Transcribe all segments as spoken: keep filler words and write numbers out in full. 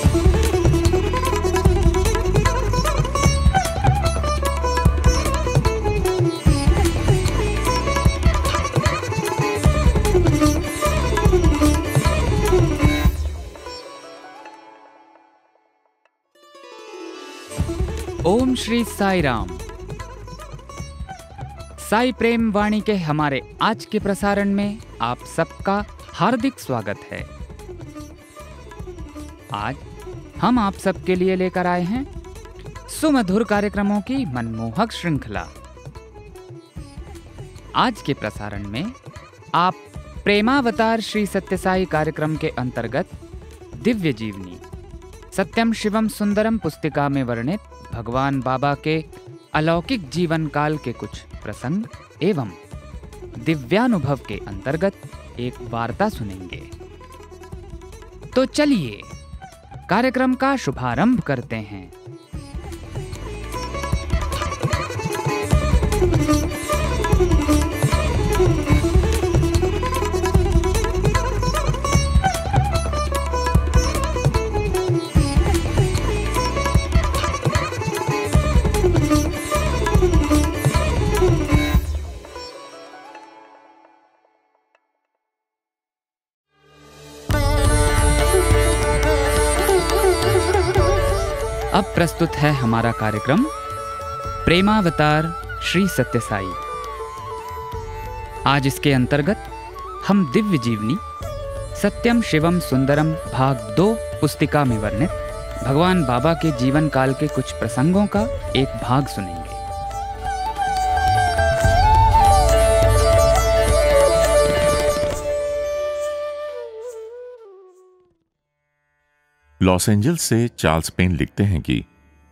ओम श्री साई राम। साई प्रेम वाणी के हमारे आज के प्रसारण में आप सबका हार्दिक स्वागत है। आज हम आप सबके लिए लेकर आए हैं सुमधुर कार्यक्रमों की मनमोहक श्रृंखला। आज के प्रसारण में आप प्रेमावतार श्री सत्य साई कार्यक्रम के अंतर्गत दिव्य जीवनी सत्यम शिवम सुंदरम पुस्तिका में वर्णित भगवान बाबा के अलौकिक जीवन काल के कुछ प्रसंग एवं दिव्यानुभव के अंतर्गत एक वार्ता सुनेंगे। तो चलिए कार्यक्रम का शुभारंभ करते हैं। अब प्रस्तुत है हमारा कार्यक्रम प्रेमावतार श्री सत्य साई। आज इसके अंतर्गत हम दिव्य जीवनी सत्यम शिवम सुंदरम भाग दो पुस्तिका में वर्णित भगवान बाबा के जीवन काल के कुछ प्रसंगों का एक भाग सुनेंगे। लॉस एंजल्स से चार्ल्स पेन लिखते हैं कि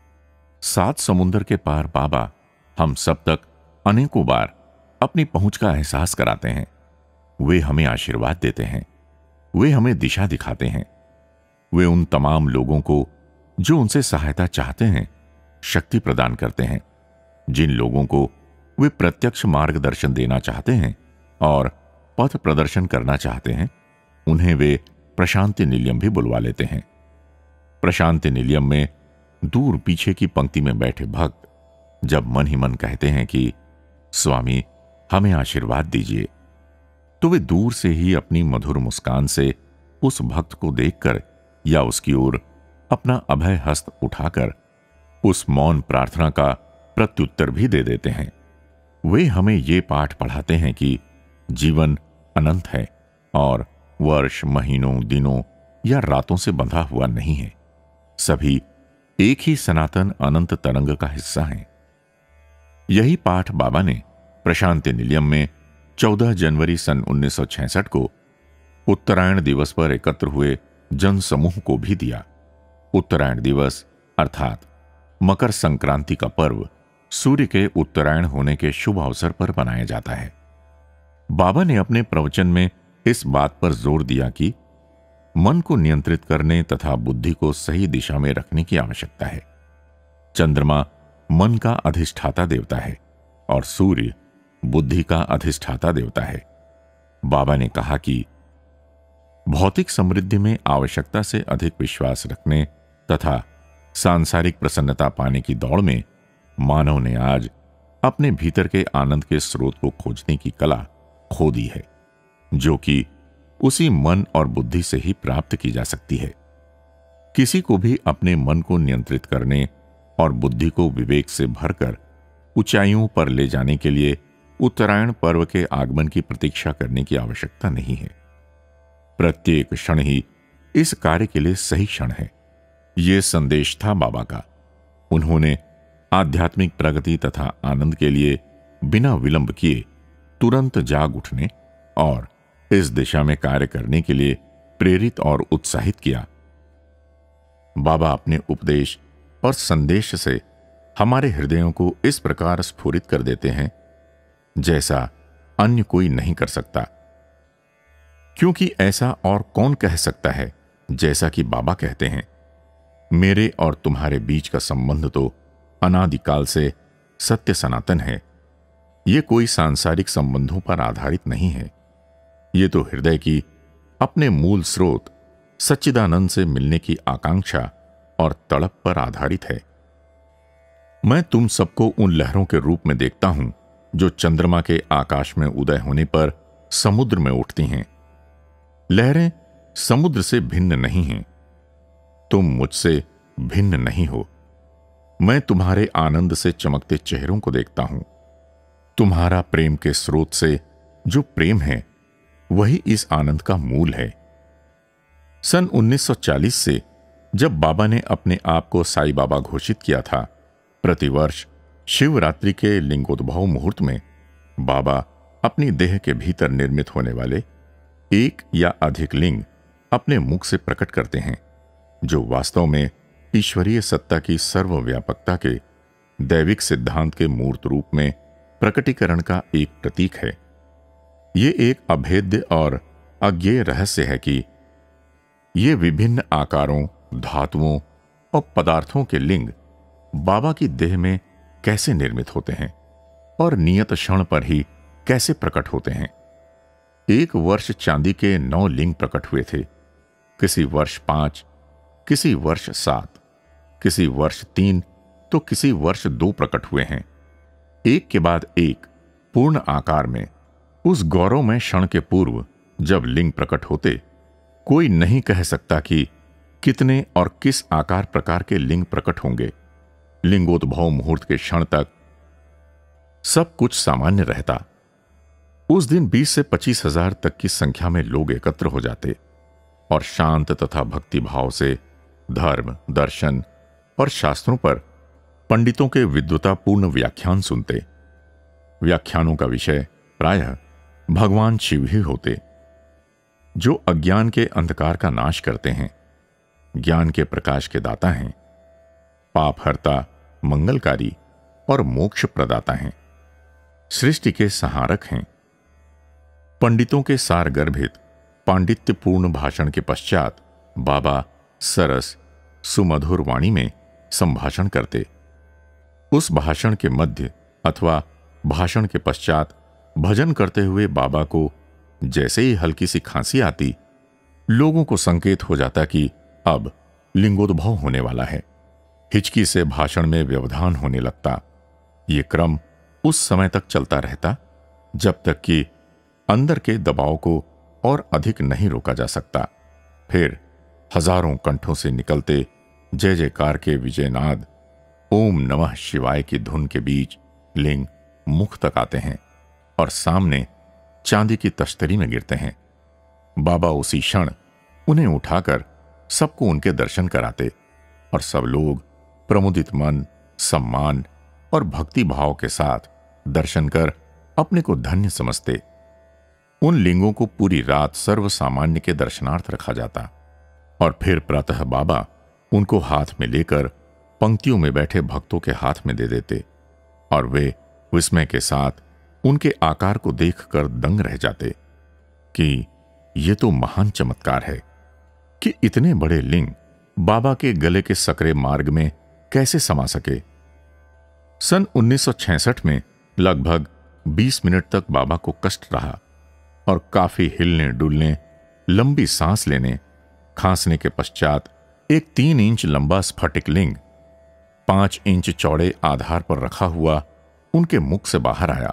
सात समुंदर के पार बाबा हम सब तक अनेकों बार अपनी पहुंच का एहसास कराते हैं। वे हमें आशीर्वाद देते हैं, वे हमें दिशा दिखाते हैं। वे उन तमाम लोगों को जो उनसे सहायता चाहते हैं शक्ति प्रदान करते हैं। जिन लोगों को वे प्रत्यक्ष मार्गदर्शन देना चाहते हैं और पथ प्रदर्शन करना चाहते हैं उन्हें वे प्रशांति निलयम भी बुलवा लेते हैं। प्रशांति निलयम में दूर पीछे की पंक्ति में बैठे भक्त जब मन ही मन कहते हैं कि स्वामी हमें आशीर्वाद दीजिए, तो वे दूर से ही अपनी मधुर मुस्कान से उस भक्त को देखकर या उसकी ओर अपना अभय हस्त उठाकर उस मौन प्रार्थना का प्रत्युत्तर भी दे देते हैं। वे हमें ये पाठ पढ़ाते हैं कि जीवन अनंत है और वर्ष, महीनों, दिनों या रातों से बंधा हुआ नहीं है। सभी एक ही सनातन अनंत तरंग का हिस्सा हैं। यही पाठ बाबा ने प्रशांति निलयम में चौदह जनवरी सन उन्नीस सौ छियासठ को उत्तरायण दिवस पर एकत्र हुए जन समूह को भी दिया। उत्तरायण दिवस अर्थात मकर संक्रांति का पर्व सूर्य के उत्तरायण होने के शुभ अवसर पर मनाया जाता है। बाबा ने अपने प्रवचन में इस बात पर जोर दिया कि मन को नियंत्रित करने तथा बुद्धि को सही दिशा में रखने की आवश्यकता है। चंद्रमा मन का अधिष्ठाता देवता है और सूर्य बुद्धि का अधिष्ठाता देवता है। बाबा ने कहा कि भौतिक समृद्धि में आवश्यकता से अधिक विश्वास रखने तथा सांसारिक प्रसन्नता पाने की दौड़ में मानव ने आज अपने भीतर के आनंद के स्रोत को खोजने की कला खो दी है, जो कि उसी मन और बुद्धि से ही प्राप्त की जा सकती है। किसी को भी अपने मन को नियंत्रित करने और बुद्धि को विवेक से भरकर ऊंचाइयों पर ले जाने के लिए उत्तरायण पर्व के आगमन की प्रतीक्षा करने की आवश्यकता नहीं है। प्रत्येक क्षण ही इस कार्य के लिए सही क्षण है। यह संदेश था बाबा का। उन्होंने आध्यात्मिक प्रगति तथा आनंद के लिए बिना विलंब किए तुरंत जाग उठने और इस दिशा में कार्य करने के लिए प्रेरित और उत्साहित किया। बाबा अपने उपदेश और संदेश से हमारे हृदयों को इस प्रकार स्फुरित कर देते हैं जैसा अन्य कोई नहीं कर सकता, क्योंकि ऐसा और कौन कह सकता है जैसा कि बाबा कहते हैं, मेरे और तुम्हारे बीच का संबंध तो अनादिकाल से सत्य सनातन है। यह कोई सांसारिक संबंधों पर आधारित नहीं है। ये तो हृदय की अपने मूल स्रोत सच्चिदानंद से मिलने की आकांक्षा और तड़प पर आधारित है। मैं तुम सबको उन लहरों के रूप में देखता हूं जो चंद्रमा के आकाश में उदय होने पर समुद्र में उठती हैं। लहरें समुद्र से भिन्न नहीं हैं। तुम मुझसे भिन्न नहीं हो। मैं तुम्हारे आनंद से चमकते चेहरों को देखता हूं। तुम्हारा प्रेम के स्रोत से जो प्रेम है वही इस आनंद का मूल है। सन उन्नीस सौ चालीस से जब बाबा ने अपने आप को साईं बाबा घोषित किया था, प्रतिवर्ष शिवरात्रि के लिंगोद्भव मुहूर्त में बाबा अपनी देह के भीतर निर्मित होने वाले एक या अधिक लिंग अपने मुख से प्रकट करते हैं, जो वास्तव में ईश्वरीय सत्ता की सर्वव्यापकता के दैविक सिद्धांत के मूर्त रूप में प्रकटीकरण का एक प्रतीक है। ये एक अभेद्य और अज्ञेय रहस्य है कि ये विभिन्न आकारों, धातुओं और पदार्थों के लिंग बाबा की देह में कैसे निर्मित होते हैं और नियत क्षण पर ही कैसे प्रकट होते हैं। एक वर्ष चांदी के नौ लिंग प्रकट हुए थे, किसी वर्ष पांच, किसी वर्ष सात, किसी वर्ष तीन तो किसी वर्ष दो प्रकट हुए हैं, एक के बाद एक पूर्ण आकार में। उस गौरवमय क्षण के पूर्व जब लिंग प्रकट होते, कोई नहीं कह सकता कि कितने और किस आकार प्रकार के लिंग प्रकट होंगे। लिंगोद्भव मुहूर्त के क्षण तक सब कुछ सामान्य रहता। उस दिन बीस से पच्चीस हजार तक की संख्या में लोग एकत्र हो जाते और शांत तथा भक्ति भाव से धर्म, दर्शन और शास्त्रों पर पंडितों के विद्वतापूर्ण व्याख्यान सुनते। व्याख्यानों का विषय प्रायः भगवान शिव ही होते, जो अज्ञान के अंधकार का नाश करते हैं, ज्ञान के प्रकाश के दाता हैं, पापहर्ता, मंगलकारी और मोक्ष प्रदाता हैं, सृष्टि के संहारक हैं। पंडितों के सारगर्भित पांडित्यपूर्ण भाषण के पश्चात बाबा सरस सुमधुर वाणी में संभाषण करते। उस भाषण के मध्य अथवा भाषण के पश्चात भजन करते हुए बाबा को जैसे ही हल्की सी खांसी आती, लोगों को संकेत हो जाता कि अब लिंगोद्भव होने वाला है। हिचकी से भाषण में व्यवधान होने लगता। ये क्रम उस समय तक चलता रहता जब तक कि अंदर के दबाव को और अधिक नहीं रोका जा सकता। फिर हजारों कंठों से निकलते जय जयकार के विजयनाद, ओम नमः शिवाय की धुन के बीच लिंग मुख तक आते हैं और सामने चांदी की तश्तरी में गिरते हैं। बाबा उसी क्षण उन्हें उठाकर सबको उनके दर्शन कराते और सब लोग प्रमुदित मन, सम्मान और भक्ति भाव के साथ दर्शन कर अपने को धन्य समझते। उन लिंगों को पूरी रात सर्वसामान्य के दर्शनार्थ रखा जाता और फिर प्रातः बाबा उनको हाथ में लेकर पंक्तियों में बैठे भक्तों के हाथ में दे देते और वे विस्मय के साथ उनके आकार को देखकर दंग रह जाते कि ये तो महान चमत्कार है कि इतने बड़े लिंग बाबा के गले के सकरे मार्ग में कैसे समा सके। सन उन्नीस सौ छियासठ में लगभग बीस मिनट तक बाबा को कष्ट रहा और काफी हिलने डुलने, लंबी सांस लेने, खांसने के पश्चात एक तीन इंच लंबा स्फटिक लिंग पांच इंच चौड़े आधार पर रखा हुआ उनके मुख से बाहर आया।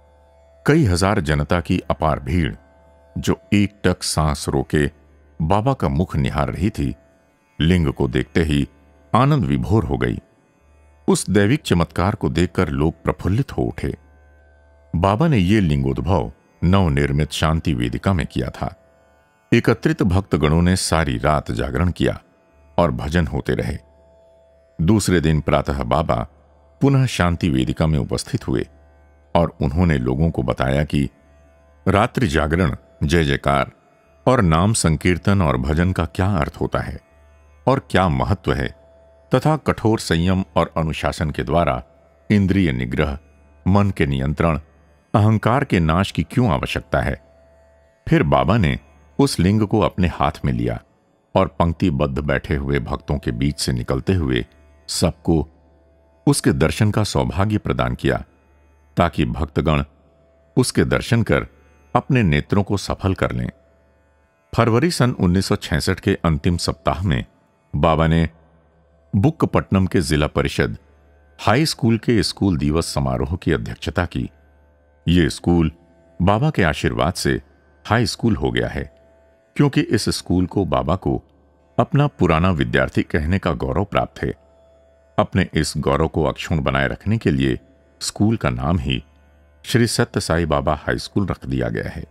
कई हजार जनता की अपार भीड़ जो एक टक सांस रोके बाबा का मुख निहार रही थी, लिंग को देखते ही आनंद विभोर हो गई। उस दैविक चमत्कार को देखकर लोग प्रफुल्लित हो उठे। बाबा ने यह लिंगोद्भव नवनिर्मित शांति वेदिका में किया था। एकत्रित भक्तगणों ने सारी रात जागरण किया और भजन होते रहे। दूसरे दिन प्रातः बाबा पुनः शांति वेदिका में उपस्थित हुए और उन्होंने लोगों को बताया कि रात्रि जागरण, जय जयकार और नाम संकीर्तन और भजन का क्या अर्थ होता है और क्या महत्व है तथा कठोर संयम और अनुशासन के द्वारा इंद्रिय निग्रह, मन के नियंत्रण, अहंकार के नाश की क्यों आवश्यकता है। फिर बाबा ने उस लिंग को अपने हाथ में लिया और पंक्तिबद्ध बैठे हुए भक्तों के बीच से निकलते हुए सबको उसके दर्शन का सौभाग्य प्रदान किया ताकि भक्तगण उसके दर्शन कर अपने नेत्रों को सफल कर लें। फरवरी सन उन्नीस सौ छियासठ के अंतिम सप्ताह में बाबा ने बुक्कपट्टनम के जिला परिषद हाई स्कूल के स्कूल दिवस समारोह की अध्यक्षता की। यह स्कूल बाबा के आशीर्वाद से हाई स्कूल हो गया है, क्योंकि इस स्कूल को बाबा को अपना पुराना विद्यार्थी कहने का गौरव प्राप्त है। अपने इस गौरव को अक्षुण्ण बनाए रखने के लिए स्कूल का नाम ही श्री सत्य साई बाबा हाई स्कूल रख दिया गया है।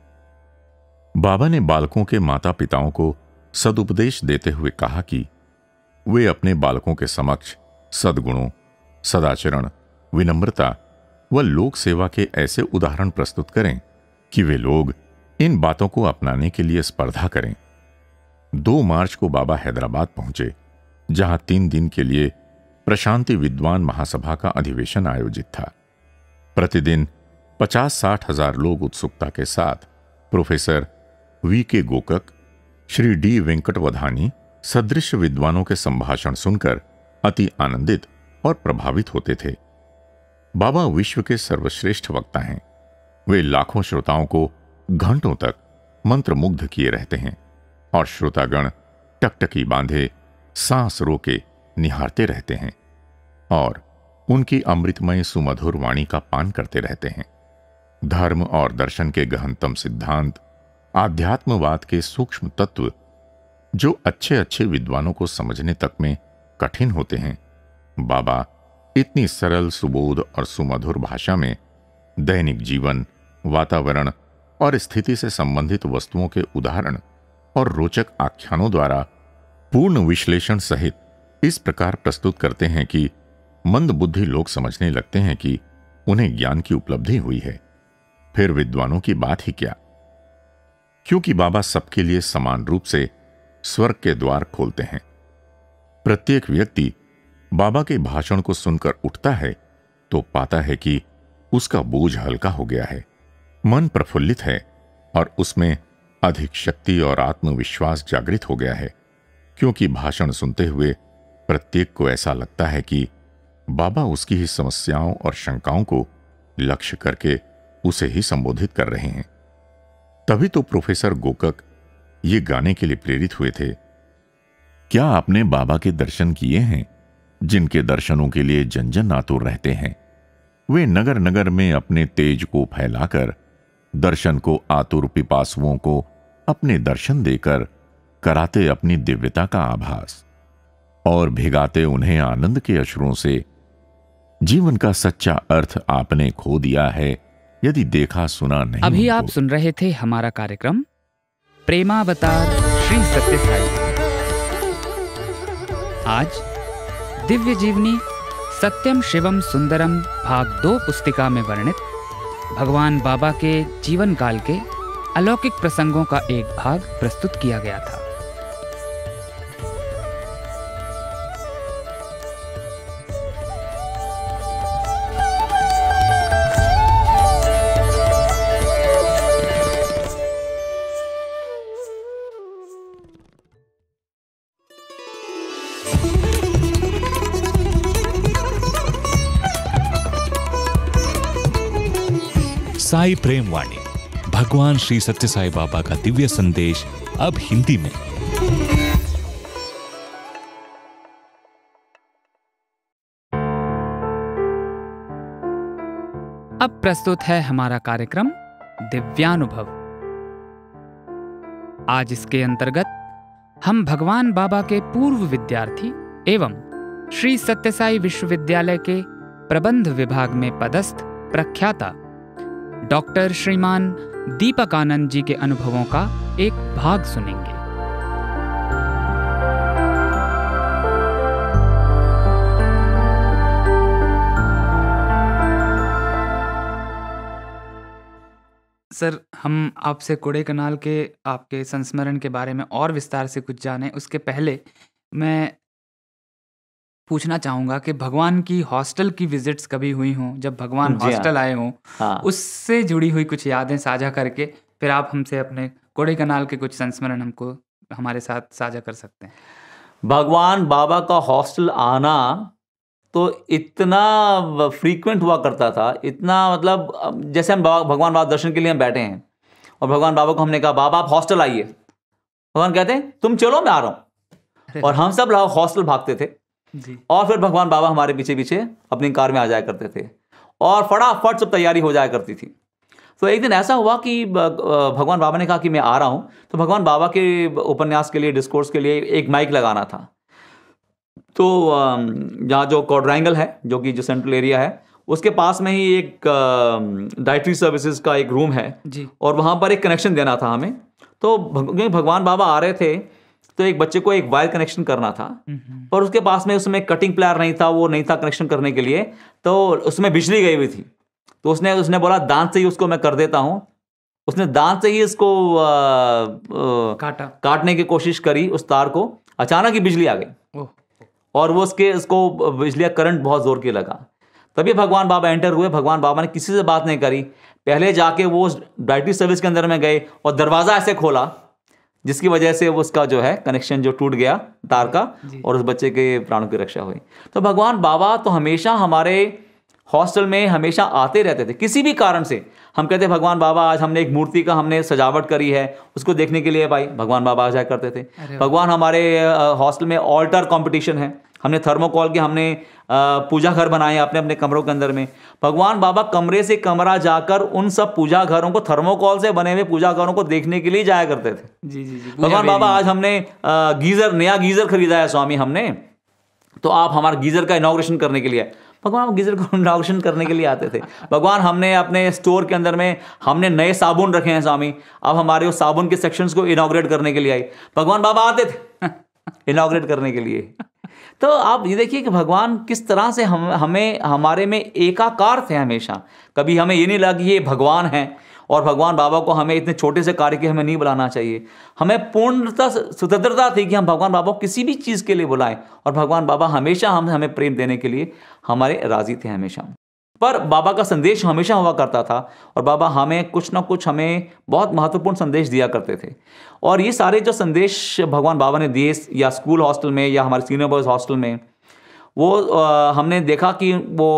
बाबा ने बालकों के माता पिताओं को सदुपदेश देते हुए कहा कि वे अपने बालकों के समक्ष सद्गुणों, सदाचरण, विनम्रता व लोक सेवा के ऐसे उदाहरण प्रस्तुत करें कि वे लोग इन बातों को अपनाने के लिए स्पर्धा करें। दो मार्च को बाबा हैदराबाद पहुंचे, जहां तीन दिन के लिए प्रशांति विद्वान महासभा का अधिवेशन आयोजित था। प्रतिदिन पचास साठ हजार लोग उत्सुकता के साथ प्रोफेसर वी के गोकक, श्री डी वेंकटवधानी सदृश विद्वानों के संभाषण सुनकर अति आनंदित और प्रभावित होते थे। बाबा विश्व के सर्वश्रेष्ठ वक्ता हैं। वे लाखों श्रोताओं को घंटों तक मंत्रमुग्ध किए रहते हैं और श्रोतागण टकटकी बांधे सांस रोके निहारते रहते हैं और उनकी अमृतमय सुमधुर वाणी का पान करते रहते हैं। धर्म और दर्शन के गहनतम सिद्धांत, आध्यात्मवाद के सूक्ष्म तत्व जो अच्छे अच्छे विद्वानों को समझने तक में कठिन होते हैं, बाबा इतनी सरल, सुबोध और सुमधुर भाषा में दैनिक जीवन, वातावरण और स्थिति से संबंधित वस्तुओं के उदाहरण और रोचक आख्यानों द्वारा पूर्ण विश्लेषण सहित इस प्रकार प्रस्तुत करते हैं कि मंदबुद्धि लोग समझने लगते हैं कि उन्हें ज्ञान की उपलब्धि हुई है। फिर विद्वानों की बात ही क्या, क्योंकि बाबा सबके लिए समान रूप से स्वर्ग के द्वार खोलते हैं। प्रत्येक व्यक्ति बाबा के भाषण को सुनकर उठता है तो पाता है कि उसका बोझ हल्का हो गया है, मन प्रफुल्लित है और उसमें अधिक शक्ति और आत्मविश्वास जागृत हो गया है, क्योंकि भाषण सुनते हुए प्रत्येक को ऐसा लगता है कि बाबा उसकी ही समस्याओं और शंकाओं को लक्ष्य करके उसे ही संबोधित कर रहे हैं। तभी तो प्रोफेसर गोकक ये गाने के लिए प्रेरित हुए थे, क्या आपने बाबा के दर्शन किए हैं? जिनके दर्शनों के लिए जन जन आतुर रहते हैं, वे नगर नगर में अपने तेज को फैलाकर दर्शन को आतुर पिपासुओं को अपने दर्शन देकर कराते अपनी दिव्यता का आभास और भिगाते उन्हें आनंद के अश्रुओं से। जीवन का सच्चा अर्थ आपने खो दिया है यदि देखा सुना नहीं। अभी आप सुन रहे थे हमारा कार्यक्रम प्रेमावतार श्री सत्य साई। आज दिव्य जीवनी सत्यम शिवम सुंदरम भाग दो पुस्तिका में वर्णित भगवान बाबा के जीवन काल के अलौकिक प्रसंगों का एक भाग प्रस्तुत किया गया था। साई प्रेम वाणी, भगवान श्री सत्य साई बाबा का दिव्य संदेश, अब हिंदी में। अब प्रस्तुत है हमारा कार्यक्रम दिव्यानुभव। आज इसके अंतर्गत हम भगवान बाबा के पूर्व विद्यार्थी एवं श्री सत्य साई विश्वविद्यालय के प्रबंध विभाग में पदस्थ प्रख्याता डॉक्टर श्रीमान दीपकानंद जी के अनुभवों का एक भाग सुनेंगे। सर, हम आपसे कोड़े कनाल के आपके संस्मरण के बारे में और विस्तार से कुछ जाने, उसके पहले मैं पूछना चाहूंगा कि भगवान की हॉस्टल की विजिट्स कभी हुई हों, जब भगवान जी हाँ। हॉस्टल आए हों, हाँ। उससे जुड़ी हुई कुछ यादें साझा करके फिर आप हमसे अपने कोड़े कनाल के कुछ संस्मरण हमको हमारे साथ साझा कर सकते हैं। भगवान बाबा का हॉस्टल आना तो इतना फ्रीक्वेंट हुआ करता था, इतना मतलब अब जैसे हम बाबा भगवान बाबा दर्शन के लिए हम बैठे हैं और भगवान बाबा को हमने कहा बाबा आप हॉस्टल आइए, भगवान कहते हैं तुम चलो मैं आ रहा हूँ, और हम सब हॉस्टल भागते थे जी। और फिर भगवान बाबा हमारे पीछे पीछे अपनी कार में आ जाया करते थे और फटाफट सब तैयारी हो जाया करती थी। तो एक दिन ऐसा हुआ कि भगवान बाबा ने कहा कि मैं आ रहा हूँ, तो भगवान बाबा के उपन्यास के लिए, डिस्कोर्स के लिए एक माइक लगाना था। तो यहाँ जो क्वाड्रेंगल है, जो कि जो सेंट्रल एरिया है, उसके पास में ही एक डाइटरी सर्विसेज का एक रूम है जी। और वहाँ पर एक कनेक्शन देना था हमें। तो भग, भगवान बाबा आ रहे थे, तो एक बच्चे को एक वायर कनेक्शन करना था, पर उसके पास में उसमें कटिंग प्लायर नहीं था, वो नहीं था कनेक्शन करने के लिए, तो उसमें बिजली गई हुई थी। तो उसने उसने बोला दांत से ही उसको मैं कर देता हूँ। उसने दांत से ही इसको आ, आ, काटा काटने की कोशिश करी उस तार को। अचानक ही बिजली आ गई और वो उसके उसको बिजली का करंट बहुत जोर के लगा। तभी भगवान बाबा एंटर हुए। भगवान बाबा ने किसी से बात नहीं करी, पहले जाके वो डाइटरी सर्विस के अंदर में गए और दरवाजा ऐसे खोला, जिसकी वजह से उसका जो है कनेक्शन जो टूट गया तार का और उस बच्चे के प्राणों की रक्षा हुई। तो भगवान बाबा तो हमेशा हमारे हॉस्टल में हमेशा आते रहते थे किसी भी कारण से। हम कहते भगवान बाबा आज हमने एक मूर्ति का हमने सजावट करी है, उसको देखने के लिए भाई भगवान बाबा आ जाया करते थे। भगवान हमारे हॉस्टल में ऑल्टर कंपटीशन है, हमने थर्मोकॉल के हमने पूजा घर बनाए अपने अपने कमरों के अंदर में। भगवान बाबा कमरे से कमरा जाकर उन सब पूजा घरों को, थर्मोकॉल से बने हुए पूजा घरों को देखने के लिए जाया करते थे। जी जी जी। भगवान बाबा आज हमने गीजर, नया गीजर खरीदा है स्वामी हमने, तो आप हमारे गीजर का इनॉग्रेशन करने के लिए, भगवान गीजर को इनॉग्रेशन करने के लिए आते थे। भगवान हमने अपने स्टोर के अंदर में हमने नए साबुन रखे हैं स्वामी, अब हमारे उस साबुन के सेक्शंस को इनॉग्रेट करने के लिए आई, भगवान बाबा आते थे इनॉग्रेट करने के लिए। तो आप ये देखिए कि भगवान किस तरह से हम हमें हमारे में एकाकार थे हमेशा। कभी हमें ये नहीं लगा कि ये भगवान हैं और भगवान बाबा को हमें इतने छोटे से कार्य के हमें नहीं बुलाना चाहिए। हमें पूर्णतः स्वतंत्रता थी कि हम भगवान बाबा को किसी भी चीज़ के लिए बुलाएं, और भगवान बाबा हमेशा हम हमें प्रेम देने के लिए हमारे राजी थे हमेशा। पर बाबा का संदेश हमेशा हुआ करता था और बाबा हमें कुछ ना कुछ हमें बहुत महत्वपूर्ण संदेश दिया करते थे। और ये सारे जो संदेश भगवान बाबा ने दिए या स्कूल हॉस्टल में या हमारे सीनियर बॉयज़ हॉस्टल में, वो आ, हमने देखा कि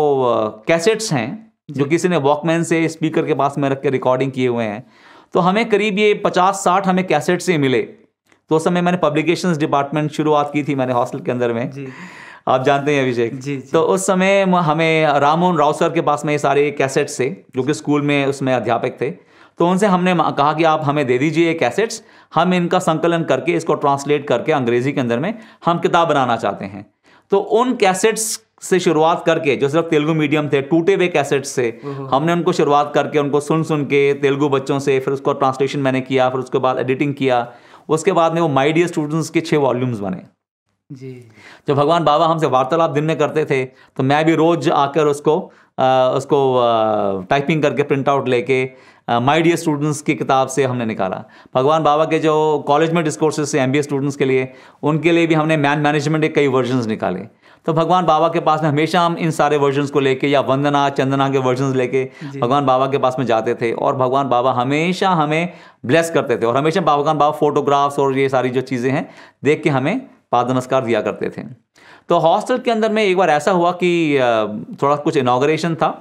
वो कैसेट्स हैं जो किसी ने वॉकमैन से स्पीकर के पास में रख के रिकॉर्डिंग किए हुए हैं। तो हमें करीब ये पचास साठ हमें कैसेट से मिले। तो उस समय मैंने पब्लिकेशंस डिपार्टमेंट शुरुआत की थी मैंने हॉस्टल के अंदर में जी। आप जानते हैं अभिषेक जी, जी। तो उस समय हमें राममोहन राव सर के पास में ये सारे कैसेट्स थे, जो कि स्कूल में उसमें अध्यापक थे। तो उनसे हमने कहा कि आप हमें दे दीजिए ये कैसेट्स, हम इनका संकलन करके इसको ट्रांसलेट करके अंग्रेजी के अंदर में हम किताब बनाना चाहते हैं। तो उन कैसेट्स से शुरुआत करके, जो सिर्फ तेलुगु मीडियम थे, टूटे हुए कैसेट्स से हमने उनको शुरुआत करके उनको सुन सुन के तेलुगु बच्चों से, फिर उसको ट्रांसलेशन मैंने किया, फिर उसके बाद एडिटिंग किया। उसके बाद में वो माय डियर स्टूडेंट्स के छह वॉल्यूम्स बने जी। जब भगवान बाबा हमसे वार्तालाप दिन में करते थे तो मैं भी रोज आकर उसको आ, उसको टाइपिंग करके प्रिंट आउट लेके माय डियर स्टूडेंट्स की किताब से हमने निकाला। भगवान बाबा के जो कॉलेज में डिस्कोर्सेस से एमबीए स्टूडेंट्स के लिए, उनके लिए भी हमने मैन मैनेजमेंट के कई वर्जन्स निकाले। तो भगवान बाबा के पास में हमेशा हम इन सारे वर्जन्स को लेके या वंदना चंदना के वर्जन्स लेके भगवान बाबा के पास में जाते थे और भगवान बाबा हमेशा हमें ब्लेस करते थे और हमेशा भगवान बाबा फोटोग्राफ्स और ये सारी जो चीज़ें हैं देख के हमें पाद नमस्कार दिया करते थे। तो हॉस्टल के अंदर में एक बार ऐसा हुआ कि थोड़ा कुछ इनॉग्रेशन था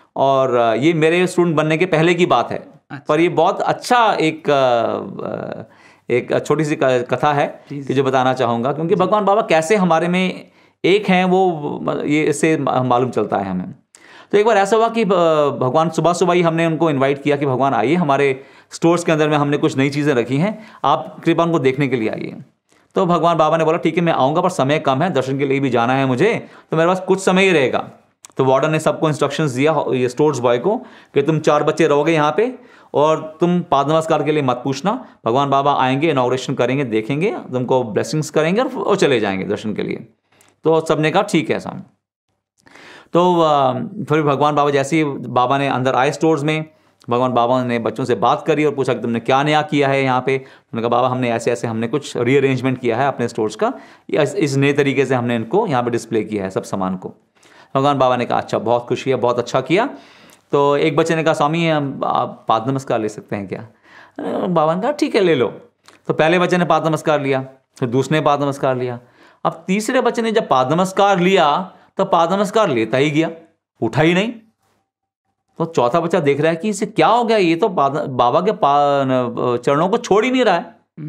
और ये मेरे स्टूडेंट बनने के पहले की बात है। अच्छा। पर ये बहुत अच्छा एक एक छोटी सी कथा है कि जो बताना चाहूँगा, क्योंकि भगवान बाबा कैसे हमारे में एक हैं वो ये इससे मालूम चलता है हमें। तो एक बार ऐसा हुआ कि भगवान सुबह सुबह ही हमने उनको इनवाइट किया कि भगवान आइए, हमारे स्टोर्स के अंदर में हमने कुछ नई चीज़ें रखी हैं, आप कृपा उनको देखने के लिए आइए। तो भगवान बाबा ने बोला ठीक है मैं आऊँगा, पर समय कम है, दर्शन के लिए भी जाना है मुझे, तो मेरे पास कुछ समय ही रहेगा। तो वार्डन ने सबको इंस्ट्रक्शंस दिया, ये स्टोर्स बॉय को, कि तुम चार बच्चे रहोगे यहाँ पे और तुम पाद नमस्कार के लिए मत पूछना, भगवान बाबा आएंगे, इनॉग्रेशन करेंगे, देखेंगे, तुमको ब्लेसिंग्स करेंगे और चले जाएंगे दर्शन के लिए। तो सबने कहा ठीक है साहब। तो फिर भगवान बाबा जैसे ही बाबा ने अंदर आए स्टोर्स में, भगवान बाबा ने बच्चों से बात करी और पूछा कि तुमने क्या नया किया है यहाँ पे। उन्होंने कहा बाबा हमने ऐसे ऐसे हमने कुछ रीअरेंजमेंट किया है अपने स्टोर्स का, इस नए तरीके से हमने इनको यहाँ पे डिस्प्ले किया है सब सामान को। भगवान बाबा ने कहा अच्छा बहुत खुशी है, बहुत अच्छा किया। तो एक बच्चे ने कहा स्वामी आप पाद नमस्कार ले सकते हैं क्या? बाबा ने कहा ठीक है ले लो। तो पहले बच्चे ने पाद नमस्कार लिया, फिर दूसरे ने पाद नमस्कार लिया। अब तीसरे बच्चे ने जब पाद नमस्कार लिया तो पाद नमस्कार लेता ही गया, उठा ही नहीं। तो चौथा बच्चा देख रहा है कि इसे क्या हो गया, ये तो बाबा के चरणों को छोड़ ही नहीं रहा है।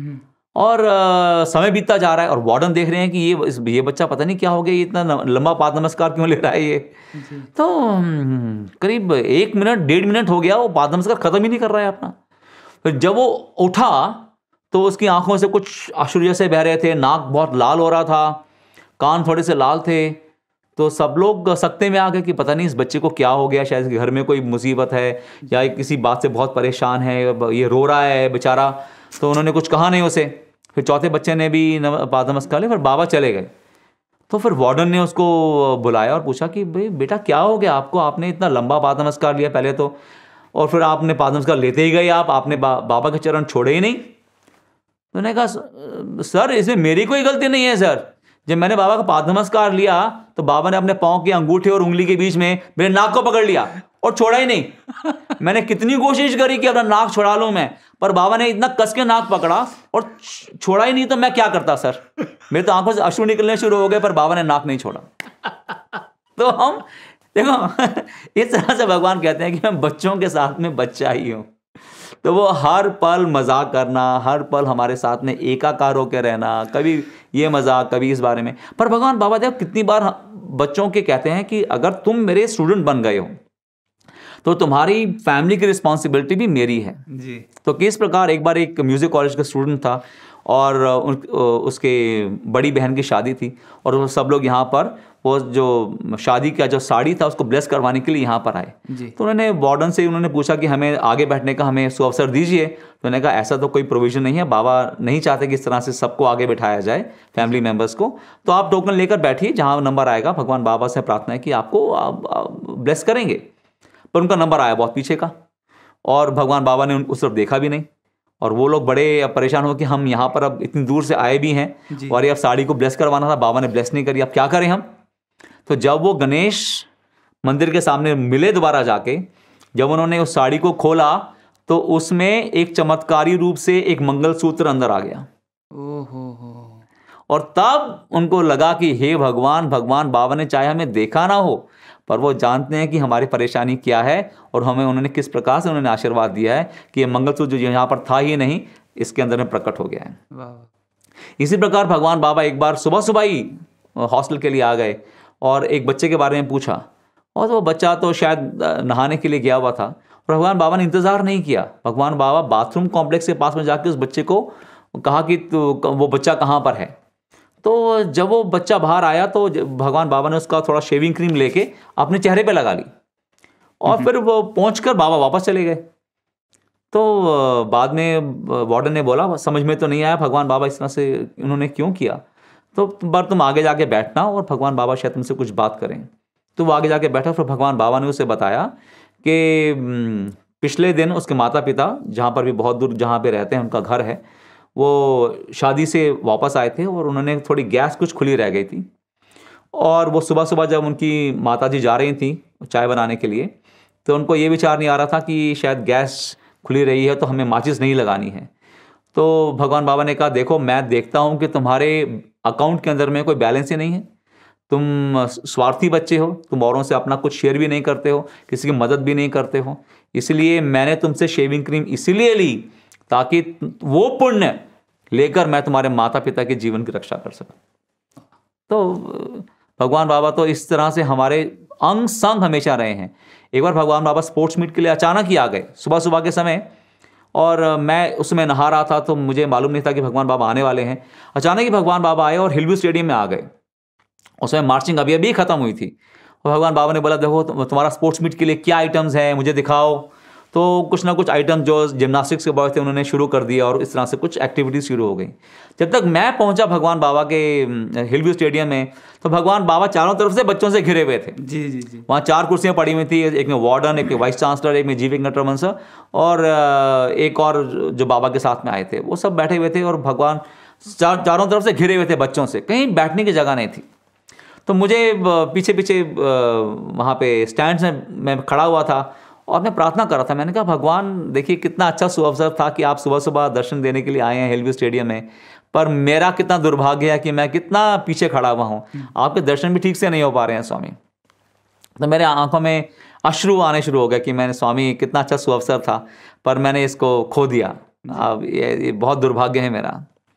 और आ, समय बीतता जा रहा है और वार्डन देख रहे हैं कि ये इस, ये बच्चा पता नहीं क्या हो गया, ये इतना न- लंबा पाद नमस्कार क्यों ले रहा है ये। तो हम्म, करीब एक मिनट डेढ़ मिनट हो गया, वो पाद नमस्कार खत्म ही नहीं कर रहा है अपना। फिर जब वो उठा तो उसकी आंखों से कुछ आंसू जैसे बह रहे थे, नाक बहुत लाल हो रहा था, कान थोड़े से लाल थे। तो सब लोग सकते में आ गए कि पता नहीं इस बच्चे को क्या हो गया, शायद घर में कोई मुसीबत है या किसी बात से बहुत परेशान है, ये रो रहा है बेचारा। तो उन्होंने कुछ कहा नहीं उसे। फिर चौथे बच्चे ने भी पाद नमस्कार लिया, फिर बाबा चले गए। तो फिर वार्डन ने उसको बुलाया और पूछा कि भाई बेटा क्या हो गया आपको, आपने इतना लंबा पाद नमस्कार लिया पहले तो, और फिर आपने पाद नमस्कार लेते ही गए आप, आपने बा, बाबा के चरण छोड़े ही नहीं। तो उन्होंने कहा सर इसमें मेरी कोई गलती नहीं है सर, जब मैंने बाबा का पाद नमस्कार लिया तो बाबा ने अपने पाँव के अंगूठे और उंगली के बीच में मेरे नाक को पकड़ लिया और छोड़ा ही नहीं। मैंने कितनी कोशिश करी कि अपना नाक छुड़ा लूं मैं, पर बाबा ने इतना कस के नाक पकड़ा और छोड़ा ही नहीं। तो मैं क्या करता सर, मेरे तो आंखों से अश्रु निकलने शुरू हो गए, पर बाबा ने नाक नहीं छोड़ा। तो हम देखो इस तरह से भगवान कहते हैं कि मैं बच्चों के साथ में बच्चा ही हूं। तो वो हर पल मजाक करना, हर पल हमारे साथ में एकाकार होकर रहना, कभी ये मजाक कभी इस बारे में। पर भगवान बाबा देव कितनी बार बच्चों के कहते हैं कि अगर तुम मेरे स्टूडेंट बन गए हो तो तुम्हारी फैमिली की रिस्पॉन्सिबिलिटी भी मेरी है जी। तो किस प्रकार एक बार एक म्यूजिक कॉलेज का स्टूडेंट था और उन, उसके बड़ी बहन की शादी थी और वो सब लोग यहाँ पर वो जो शादी का जो साड़ी था उसको ब्लेस करवाने के लिए यहाँ पर आए। जी। तो उन्होंने वार्डन से उन्होंने पूछा कि हमें आगे बैठने का हमें सुअवसर दीजिए। तो उन्होंने कहा ऐसा तो कोई प्रोविजन नहीं है, बाबा नहीं चाहते कि इस तरह से सबको आगे बैठाया जाए फैमिली मेम्बर्स को, तो आप टोकन लेकर बैठिए, जहाँ नंबर आएगा भगवान बाबा से प्रार्थना है कि आपको ब्लेस करेंगे। पर उनका नंबर आया बहुत पीछे का और भगवान बाबा ने उस तरफ देखा भी नहीं और वो लोग बड़े परेशान हो कि हम यहाँ पर अब इतनी दूर से आए भी हैं और ये अब साड़ी को ब्लेस करवाना था, बाबा ने ब्लेस नहीं करी, अब क्या करें हम। तो जब वो गणेश मंदिर के सामने मिले दोबारा जाके, जब उन्होंने उस साड़ी को खोला तो उसमें एक चमत्कारी रूप से एक मंगलसूत्र अंदर आ गया। ओहो हो। और तब उनको लगा कि हे भगवान, भगवान बाबा ने चाहे हमें देखा ना हो पर वो जानते हैं कि हमारी परेशानी क्या है और हमें उन्होंने किस प्रकार से उन्होंने आशीर्वाद दिया है कि ये मंगलसूत्र जो यहाँ पर था ही नहीं, इसके अंदर में प्रकट हो गया है। वाह। इसी प्रकार भगवान बाबा एक बार सुबह सुबह ही हॉस्टल के लिए आ गए और एक बच्चे के बारे में पूछा और वो बच्चा तो शायद नहाने के लिए गया हुआ था और भगवान बाबा ने इंतजार नहीं किया। भगवान बाबा बाथरूम कॉम्प्लेक्स के पास में जाके उस बच्चे को कहा कि वो बच्चा कहाँ पर है। तो जब वो बच्चा बाहर आया तो भगवान बाबा ने उसका थोड़ा शेविंग क्रीम लेके अपने चेहरे पे लगा ली और फिर वो पहुंचकर बाबा वापस चले गए। तो बाद में वार्डन ने बोला समझ में तो नहीं आया भगवान बाबा इस तरह से उन्होंने क्यों किया, तो बार तुम आगे जाके बैठना और भगवान बाबा शायद तुमसे कुछ बात करें। तो वो आगे जाके बैठा, फिर भगवान बाबा ने उसे बताया कि पिछले दिन उसके माता पिता जहाँ पर भी बहुत दूर जहाँ पे रहते हैं उनका घर है, वो शादी से वापस आए थे और उन्होंने थोड़ी गैस कुछ खुली रह गई थी और वो सुबह सुबह जब उनकी माताजी जा रही थी चाय बनाने के लिए तो उनको ये विचार नहीं आ रहा था कि शायद गैस खुली रही है तो हमें माचिस नहीं लगानी है। तो भगवान बाबा ने कहा देखो मैं देखता हूँ कि तुम्हारे अकाउंट के अंदर में कोई बैलेंस ही नहीं है, तुम स्वार्थी बच्चे हो, तुम औरों से अपना कुछ शेयर भी नहीं करते हो, किसी की मदद भी नहीं करते हो, इसलिए मैंने तुमसे शेविंग क्रीम इसीलिए ली ताकि वो पुण्य लेकर मैं तुम्हारे माता पिता के जीवन की रक्षा कर सकूं। तो भगवान बाबा तो इस तरह से हमारे अंग संग हमेशा रहे हैं। एक बार भगवान बाबा स्पोर्ट्स मीट के लिए अचानक ही आ गए सुबह सुबह के समय और मैं उसमें नहा रहा था तो मुझे मालूम नहीं था कि भगवान बाबा आने वाले हैं। अचानक ही भगवान बाबा आए और हिलव्यू स्टेडियम में आ गए। उसमें मार्चिंग अभी अभी खत्म हुई थी और भगवान बाबा ने बोला देखो तुम्हारा स्पोर्ट्स मीट के लिए क्या आइटम्स हैं मुझे दिखाओ। तो कुछ ना कुछ आइटम जो जिम्नास्टिक्स के बॉयज थे उन्होंने शुरू कर दिया और इस तरह से कुछ एक्टिविटीज शुरू हो गई। जब तक मैं पहुंचा भगवान बाबा के हिलव्यू स्टेडियम में तो भगवान बाबा चारों तरफ से बच्चों से घिरे हुए थे। जी जी जी। वहाँ चार कुर्सियाँ पड़ी हुई थी, एक में वार्डन, एक में वाइस चांसलर, एक में जी वेंकटरमन सर और एक और जो बाबा के साथ में आए थे वो सब बैठे हुए थे और भगवान चार चारों तरफ से घिरे हुए थे बच्चों से, कहीं बैठने की जगह नहीं थी। तो मुझे पीछे पीछे वहाँ पे स्टैंड में मैं खड़ा हुआ था और मैं प्रार्थना कर रहा था। मैंने कहा भगवान देखिए कितना अच्छा सुअवसर था कि आप सुबह सुबह दर्शन देने के लिए आए हैं हिलव्यू स्टेडियम में, पर मेरा कितना दुर्भाग्य है कि मैं कितना पीछे खड़ा हुआ हूँ, आपके दर्शन भी ठीक से नहीं हो पा रहे हैं स्वामी। तो मेरे आंखों में अश्रु आने शुरू हो गए कि मैंने स्वामी कितना अच्छा सुअवसर था पर मैंने इसको खो दिया, अब ये, ये बहुत दुर्भाग्य है मेरा।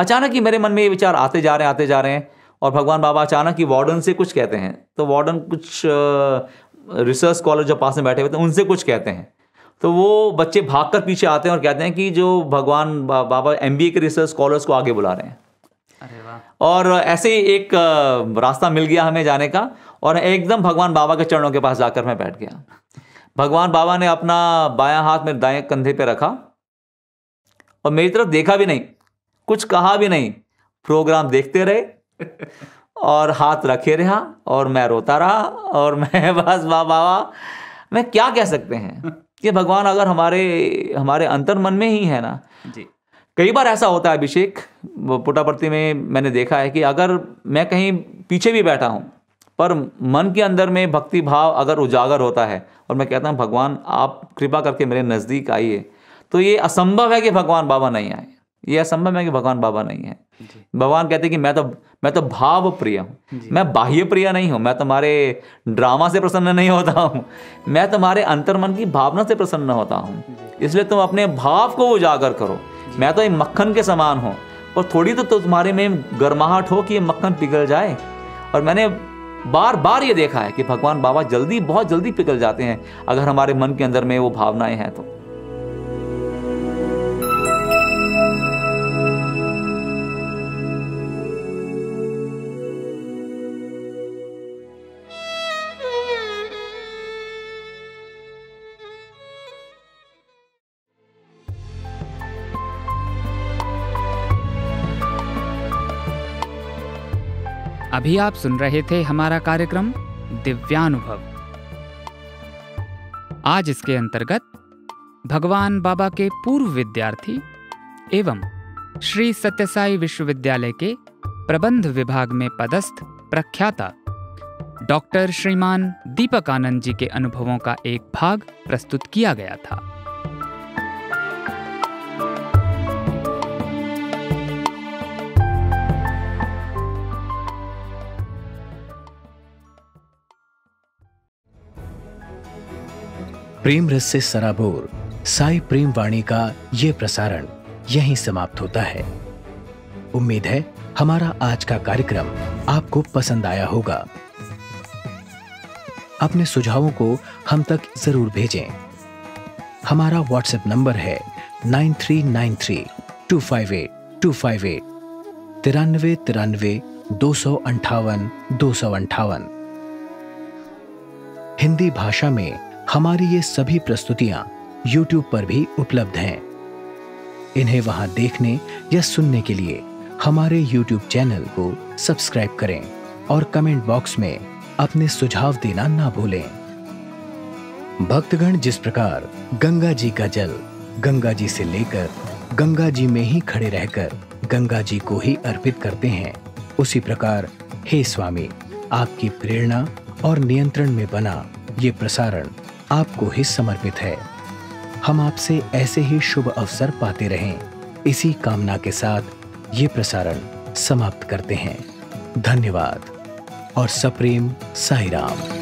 अचानक ही मेरे मन में ये विचार आते जा रहे हैं आते जा रहे हैं और भगवान बाबा अचानक ही वार्डन से कुछ कहते हैं। तो वार्डन कुछ रिसर्च स्कॉलर जो पास में बैठे हुए थे उनसे कुछ कहते हैं। तो वो बच्चे भागकर पीछे आते हैं और कहते हैं कि जो भगवान बा, बाबा एमबीए के रिसर्च स्कॉलर्स को आगे बुला रहे हैं। अरे वाह। और ऐसे ही एक रास्ता मिल गया हमें जाने का और एकदम भगवान बाबा के चरणों के पास जाकर मैं बैठ गया। भगवान बाबा ने अपना बायां हाथ मेरे दाएं कंधे पे रखा और मेरी तरफ देखा भी नहीं, कुछ कहा भी नहीं, प्रोग्राम देखते रहे और हाथ रखे रहा और मैं रोता रहा और मैं बस बाबा मैं क्या कह सकते हैं कि भगवान अगर हमारे हमारे अंतर मन में ही है ना जी। कई बार ऐसा होता है अभिषेक, पुट्टापर्थी में मैंने देखा है कि अगर मैं कहीं पीछे भी बैठा हूँ पर मन के अंदर में भक्ति भाव अगर उजागर होता है और मैं कहता हूँ भगवान आप कृपा करके मेरे नज़दीक आइए, तो ये असंभव है कि भगवान बाबा नहीं आए, ये असंभव है कि भगवान बाबा नहीं है। भगवान कहते हैं कि मैं तो मैं तो भाव प्रिय हूँ, मैं बाह्य प्रिय नहीं हूँ, मैं तुम्हारे ड्रामा से प्रसन्न नहीं होता हूँ, मैं तुम्हारे अंतर्मन की भावना से प्रसन्न होता हूँ, इसलिए तुम अपने भाव को उजागर करो। मैं तो ये मक्खन के समान हूँ और थोड़ी तो, तो तुम्हारे में गर्माहट हो कि ये मक्खन पिघल जाए। और मैंने बार बार ये देखा है कि भगवान बाबा जल्दी बहुत जल्दी पिघल जाते हैं अगर हमारे मन के अंदर में वो भावनाएं हैं तो। अभी आप सुन रहे थे हमारा कार्यक्रम दिव्यानुभव। आज इसके अंतर्गत भगवान बाबा के पूर्व विद्यार्थी एवं श्री सत्यसाई विश्वविद्यालय के प्रबंध विभाग में पदस्थ प्रख्याता डॉक्टर श्रीमान दीपक आनंद जी के अनुभवों का एक भाग प्रस्तुत किया गया था। प्रेम रस से सराबोर साई प्रेम वाणी का ये प्रसारण यहीं समाप्त होता है। उम्मीद है हमारा आज का कार्यक्रम आपको पसंद आया होगा। अपने सुझावों को हम तक जरूर भेजें। हमारा व्हाट्सएप नंबर है nine three nine three two five eight two five eight तिरानवे तिरानवे दो सौ अंठावन दो सौ अंठावन। हिंदी भाषा में हमारी ये सभी प्रस्तुतियां यूट्यूब पर भी उपलब्ध हैं। इन्हें वहां देखने या सुनने के लिए हमारे यूट्यूब चैनल को सब्सक्राइब करें और कमेंट बॉक्स में अपने सुझाव देना ना भूलें। भक्तगण जिस प्रकार गंगा जी का जल गंगा जी से लेकर गंगा जी में ही खड़े रहकर गंगा जी को ही अर्पित करते हैं, उसी प्रकार हे स्वामी, आपकी प्रेरणा और नियंत्रण में बना ये प्रसारण आपको ही समर्पित है। हम आपसे ऐसे ही शुभ अवसर पाते रहें, इसी कामना के साथ ये प्रसारण समाप्त करते हैं। धन्यवाद और सप्रेम साई राम।